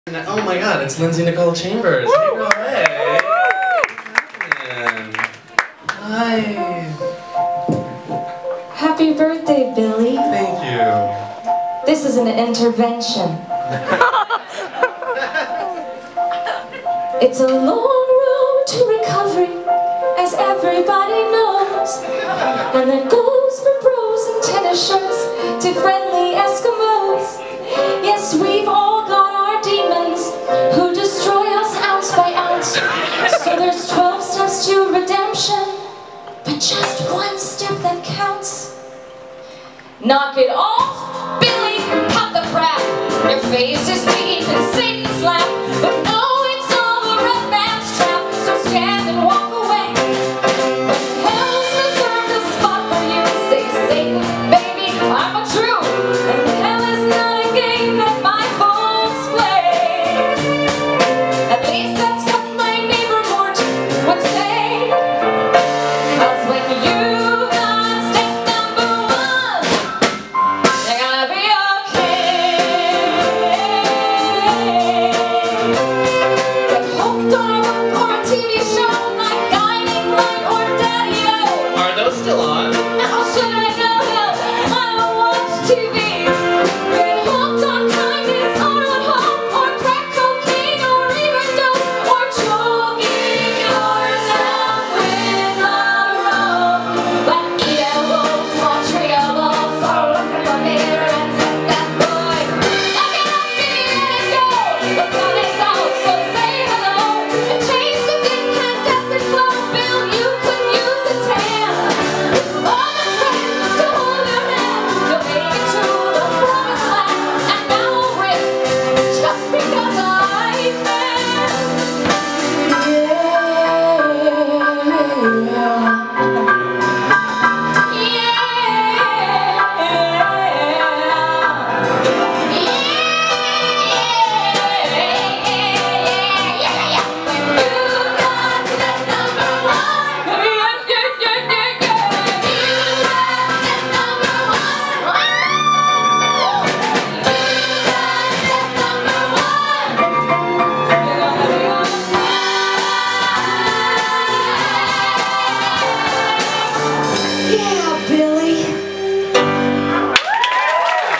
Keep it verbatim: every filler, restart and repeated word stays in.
Oh my god, it's Lindsay Nicole Chambers. Woo! Hey girl, hey. Hi. Happy birthday, Billy. Thank you. This is an intervention. It's a long road to recovery, as everybody knows. And that goes for bros and tennis shirts to friendly Eskimos. Yes, we've all got our demons who destroy us ounce by ounce. So there's twelve steps to redemption, but just one step that counts. Knock it off, Billy, cut the crap. Your face is deep in Satan's lap, but no, it's all a red man's trap. So stand and walk away. But hell's reserved a spot for you. Say, Satan, baby, I'm a true. And hell is not a game that my folks play. At least that's what my neighbor Mort would say. 'Cause when you've got step number one, you're gonna be okay. Get hooked on a book or a T V show like Guiding Light or Daddy-O. Are those still on? How should I know? I don't watch T V. Get hooked on kindness, on a hope, or crack cocaine, or even dope, or choking yourself with a rope. But evils, more treables, or look in the mirror and set that boy. Look at me, let it go.